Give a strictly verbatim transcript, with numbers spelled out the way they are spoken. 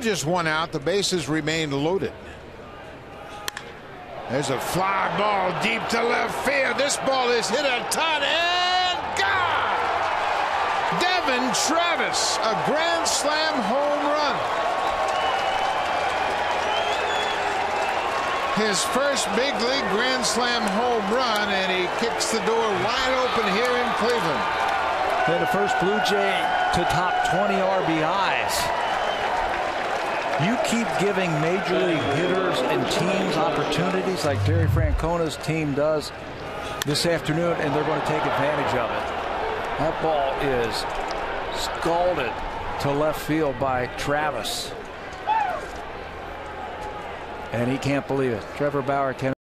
Just one out. The bases remain loaded. There's a fly ball deep to left field. This ball is hit a ton and gone. Devin Travis, a grand slam home run. His first big league grand slam home run, and he kicks the door wide open here in Cleveland. They're the first Blue Jay to top twenty R B Is. You keep giving major league hitters and teams opportunities like Terry Francona's team does this afternoon, and they're going to take advantage of it. That ball is scalded to left field by Travis. And he can't believe it. Trevor Bauer can